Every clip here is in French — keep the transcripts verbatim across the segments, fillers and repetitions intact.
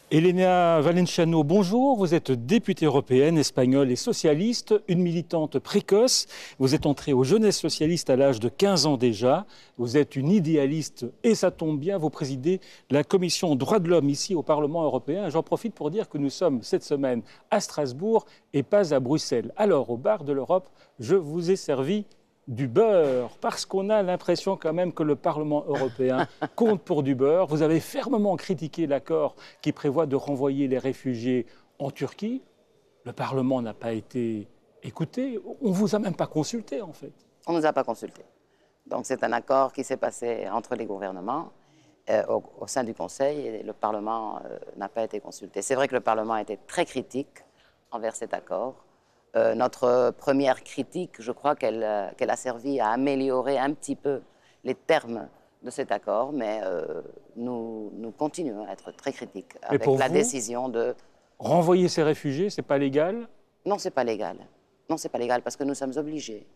Elena Valenciano, bonjour. Vous êtes députée européenne, espagnole et socialiste, une militante précoce. Vous êtes entrée aux Jeunesses socialistes à l'âge de quinze ans déjà. Vous êtes une idéaliste et ça tombe bien, vous présidez la commission droits de l'homme ici au Parlement européen. J'en profite pour dire que nous sommes cette semaine à Strasbourg et pas à Bruxelles. Alors, au bar de l'Europe, je vous ai servi du beurre, parce qu'on a l'impression quand même que le Parlement européen compte pour du beurre. Vous avez fermement critiqué l'accord qui prévoit de renvoyer les réfugiés en Turquie. Le Parlement n'a pas été écouté. On ne vous a même pas consulté, en fait. On ne nous a pas consulté. Donc c'est un accord qui s'est passé entre les gouvernements euh, au, au sein du Conseil et le Parlement euh, n'a pas été consulté. C'est vrai que le Parlement a été très critique envers cet accord. Euh, notre première critique, je crois qu'elle euh, qu'elle a servi à améliorer un petit peu les termes de cet accord, mais euh, nous, nous continuons à être très critiques avec la vous, décision de... renvoyer ces réfugiés, c'est pas légal? Non, c'est pas légal. Non, c'est pas légal parce que nous sommes obligés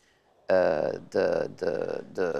euh, de, de, de,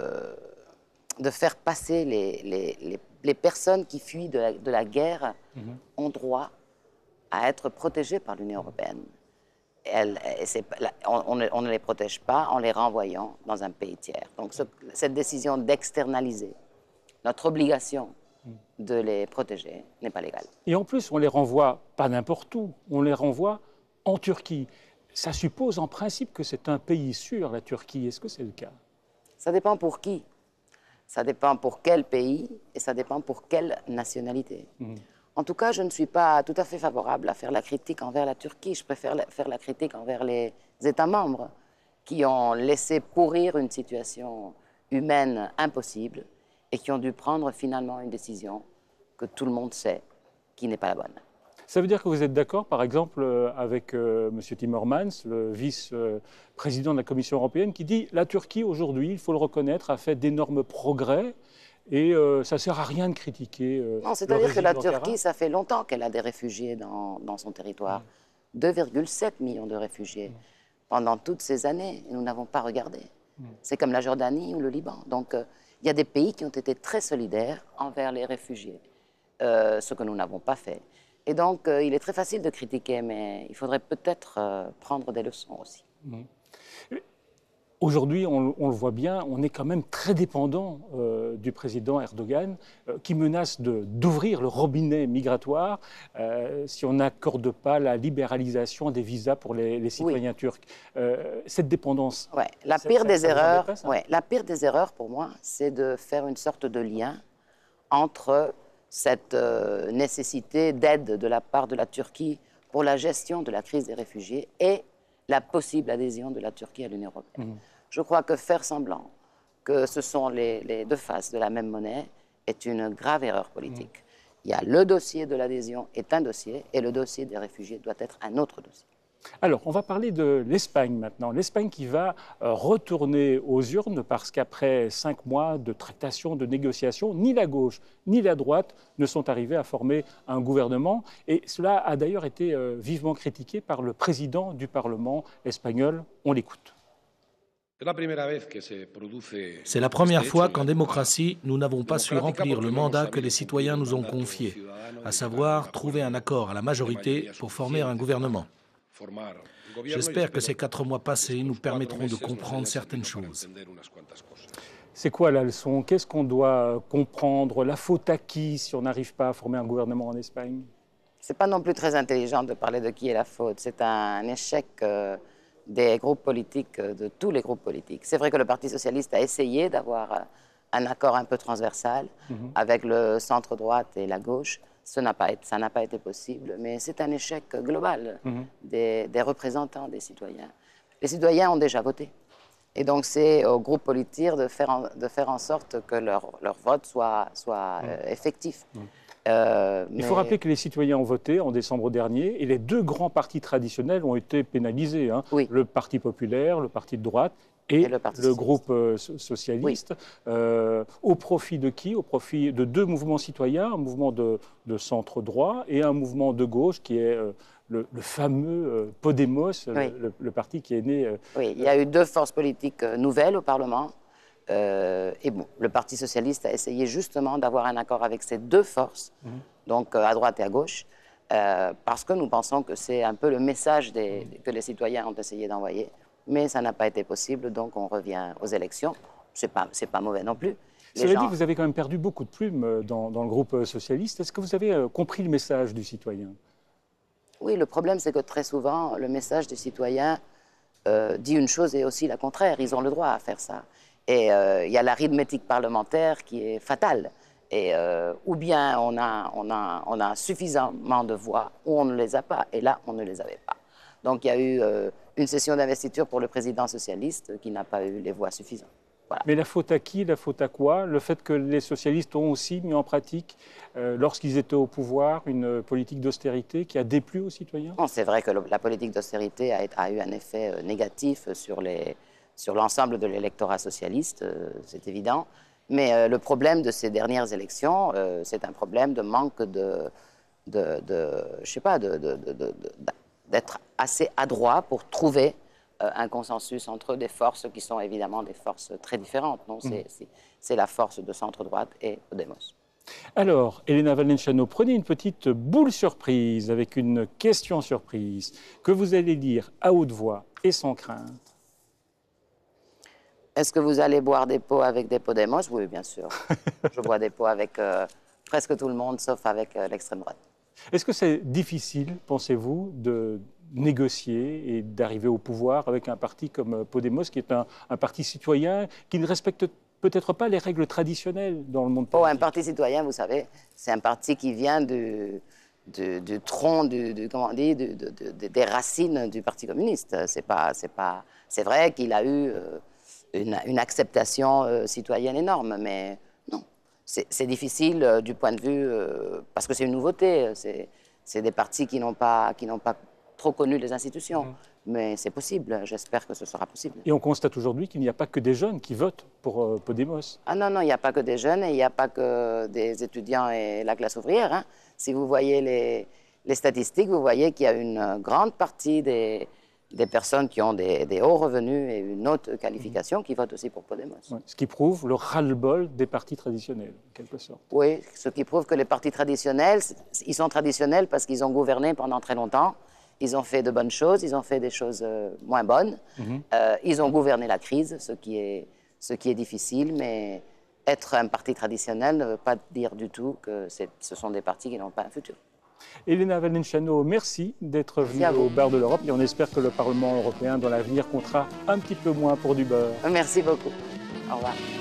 de faire passer les, les, les, les personnes qui fuient de la, de la guerre mm-hmm. ont droit à être protégées par l'Union européenne. Elle, on, on, ne, on ne les protège pas en les renvoyant dans un pays tiers. Donc ce, cette décision d'externaliser notre obligation de les protéger n'est pas légale. Et en plus, on les renvoie pas n'importe où, on les renvoie en Turquie. Ça suppose en principe que c'est un pays sûr, la Turquie. Est-ce que c'est le cas? Ça dépend pour qui. Ça dépend pour quel pays et ça dépend pour quelle nationalité. Mmh. En tout cas, je ne suis pas tout à fait favorable à faire la critique envers la Turquie. Je préfère faire la critique envers les États membres qui ont laissé pourrir une situation humaine impossible et qui ont dû prendre finalement une décision que tout le monde sait qui n'est pas la bonne. Ça veut dire que vous êtes d'accord, par exemple, avec euh, M. Timmermans, le vice-président de la Commission européenne, qui dit « La Turquie, aujourd'hui, il faut le reconnaître, a fait d'énormes progrès ». Et euh, ça ne sert à rien de critiquer. Euh, non, c'est-à-dire que la Turquie, ça fait longtemps qu'elle a des réfugiés dans, dans son territoire. Mmh. deux virgule sept millions de réfugiés mmh. pendant toutes ces années. Et nous n'avons pas regardé. Mmh. C'est comme la Jordanie ou le Liban. Donc, euh, il y a des pays qui ont été très solidaires envers les réfugiés, euh, ce que nous n'avons pas fait. Et donc, euh, il est très facile de critiquer, mais il faudrait peut-être euh, prendre des leçons aussi. Mmh. Aujourd'hui, on, on le voit bien, on est quand même très dépendant euh, du président Erdogan euh, qui menace d'ouvrir le robinet migratoire euh, si on n'accorde pas la libéralisation des visas pour les, les citoyens oui. turcs. Euh, cette dépendance... Ouais, la, ça, pire ça, des ça erreurs, pas, ouais, la pire des erreurs pour moi, c'est de faire une sorte de lien entre cette euh, nécessité d'aide de la part de la Turquie pour la gestion de la crise des réfugiés et la possible adhésion de la Turquie à l'Union européenne. Mmh. Je crois que faire semblant que ce sont les, les deux faces de la même monnaie est une grave erreur politique. Mmh. Il y a le dossier de l'adhésion est un dossier et le dossier des réfugiés doit être un autre dossier. Alors, on va parler de l'Espagne maintenant. L'Espagne qui va euh, retourner aux urnes parce qu'après cinq mois de tractation, de négociations, ni la gauche ni la droite ne sont arrivés à former un gouvernement. Et cela a d'ailleurs été euh, vivement critiqué par le président du Parlement espagnol. On l'écoute. C'est la première fois qu'en démocratie, nous n'avons pas su remplir le mandat que les citoyens nous ont confié, à savoir trouver un accord à la majorité pour former un gouvernement. J'espère que ces quatre mois passés nous permettront de comprendre certaines choses. C'est quoi la leçon? Qu'est-ce qu'on doit comprendre? La faute à qui si on n'arrive pas à former un gouvernement en Espagne? Ce n'est pas non plus très intelligent de parler de qui est la faute. C'est un échec euh, des groupes politiques, de tous les groupes politiques. C'est vrai que le Parti socialiste a essayé d'avoir un accord un peu transversal mmh. avec le centre-droite et la gauche. Ça n'a pas été, ça n'a pas été possible, mais c'est un échec global mmh. des, des représentants des citoyens. Les citoyens ont déjà voté. Et donc, c'est aux groupes politiques de faire en, de faire en sorte que leur, leur vote soit, soit mmh. euh, effectif. Mmh. Euh, Il mais... faut rappeler que les citoyens ont voté en décembre dernier et les deux grands partis traditionnels ont été pénalisés. Hein. Oui. Le Parti populaire, le Parti de droite et, et le, le groupe euh, socialiste. Oui. Euh, au profit de qui? Au profit de deux mouvements citoyens, un mouvement de, de centre-droit et un mouvement de gauche qui est euh, le, le fameux euh, Podemos, oui. le, le parti qui est né... Euh, oui, il y a eu deux forces politiques nouvelles au Parlement. Euh, et bon, le Parti socialiste a essayé justement d'avoir un accord avec ces deux forces, mmh. donc à droite et à gauche, euh, parce que nous pensons que c'est un peu le message des, que les citoyens ont essayé d'envoyer, mais ça n'a pas été possible, donc on revient aux élections. C'est pas, c'est pas mauvais non plus. Les Cela gens... dit, vous avez quand même perdu beaucoup de plumes dans, dans le groupe socialiste. Est-ce que vous avez compris le message du citoyen? Oui, le problème, c'est que très souvent, le message du citoyen euh, dit une chose et aussi la contraire. Ils ont le droit à faire ça. Et euh, il y a l'arithmétique parlementaire qui est fatale. Et euh, ou bien on a, on, a, on a suffisamment de voix, ou on ne les a pas. Et là, on ne les avait pas. Donc il y a eu euh, une session d'investiture pour le président socialiste qui n'a pas eu les voix suffisantes. Voilà. Mais la faute à qui? La faute à quoi? Le fait que les socialistes ont aussi mis en pratique, euh, lorsqu'ils étaient au pouvoir, une politique d'austérité qui a déplu aux citoyens? C'est vrai que le, la politique d'austérité a, a eu un effet euh, négatif sur les, sur l'ensemble de l'électorat socialiste, euh, c'est évident. Mais euh, le problème de ces dernières élections, euh, c'est un problème de manque de, de, de je sais pas, de, de, de, de, d'être assez adroit pour trouver euh, un consensus entre des forces qui sont évidemment des forces très différentes. Non, mmh. c'est, c'est, c'est la force de centre-droite et Podemos. Alors, Elena Valenciano, prenez une petite boule surprise avec une question surprise que vous allez lire à haute voix et sans crainte. Est-ce que vous allez boire des pots avec des Podemos? Oui, bien sûr. Je bois des pots avec euh, presque tout le monde, sauf avec euh, l'extrême droite. Est-ce que c'est difficile, pensez-vous, de négocier et d'arriver au pouvoir avec un parti comme Podemos, qui est un, un parti citoyen qui ne respecte peut-être pas les règles traditionnelles dans le monde politique? Oh, un parti citoyen, vous savez, c'est un parti qui vient du, du, du tronc, du, du, comment on dit, du, du, du, des racines du Parti communiste. C'est pas, c'est pas, c'est vrai qu'il a eu euh, une, une acceptation euh, citoyenne énorme, mais non. C'est difficile euh, du point de vue, euh, parce que c'est une nouveauté. C'est des partis qui n'ont pas, qui n'ont pas trop connu les institutions. Mmh. Mais c'est possible, j'espère que ce sera possible. Et on constate aujourd'hui qu'il n'y a pas que des jeunes qui votent pour euh, Podemos. Ah non, non, il n'y a pas que des jeunes et il n'y a pas que des étudiants et la classe ouvrière. Hein. Si vous voyez les, les statistiques, vous voyez qu'il y a une grande partie des, des personnes qui ont des, des hauts revenus et une haute qualification mmh. qui votent aussi pour Podemos. Ouais, ce qui prouve le ras-le-bol des partis traditionnels, en quelque sorte. Oui, ce qui prouve que les partis traditionnels, ils sont traditionnels parce qu'ils ont gouverné pendant très longtemps. Ils ont fait de bonnes choses, ils ont fait des choses euh, moins bonnes. Mmh. Euh, ils ont gouverné la crise, ce qui est, ce qui est difficile, mais être un parti traditionnel ne veut pas dire du tout que ce sont des partis qui n'ont pas un futur. Elena Valenciano, merci d'être venue au bar de l'Europe et on espère que le Parlement européen dans l'avenir comptera un petit peu moins pour du beurre. Merci beaucoup. Au revoir.